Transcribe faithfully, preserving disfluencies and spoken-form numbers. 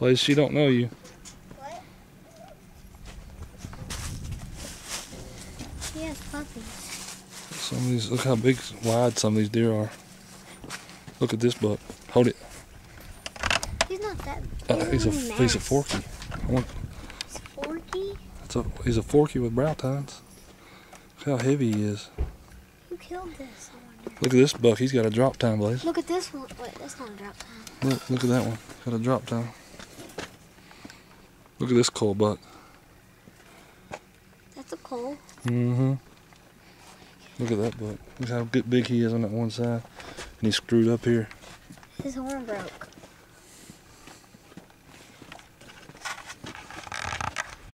Blaze, she don't know you. What? He has puppies. Some of these, look how big, wide some of these deer are. Look at this buck. Hold it. He's not that Uh, big. he's a He's he's a forky. I want, He's forky? it's a, he's a forky with brow tines. Look how heavy he is. Who killed this? I wonder. Look at this buck. He's got a drop time, Blaze. Look at this one. Wait, that's not a drop time. Look, look at that one. Got a drop time. Look at this cull buck. That's a cull. Mm-hmm. Look at that buck. Look how good, big he is on that one side. And he's screwed up here. His horn broke.